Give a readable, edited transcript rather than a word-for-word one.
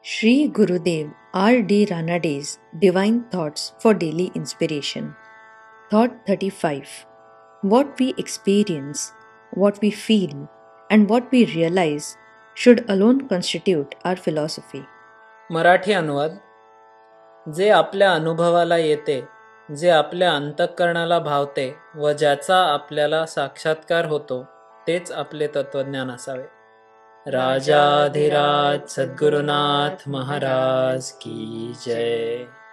Shree Gurudev R.D. Ranade's Divine Thoughts for Daily Inspiration. Thought 35. What we experience, what we feel, and what we realize should alone constitute our philosophy. Marathi अनुवाद. जे आपल्या अनुभवाला येते, जे आपल्या अंतःकरणाला भावते व ज्याचा आपल्याला साक्षात्कार होतो, तेच आपले तत्वज्ञान असावे. राजाधिराज सद्गुरुनाथ महाराज की जय.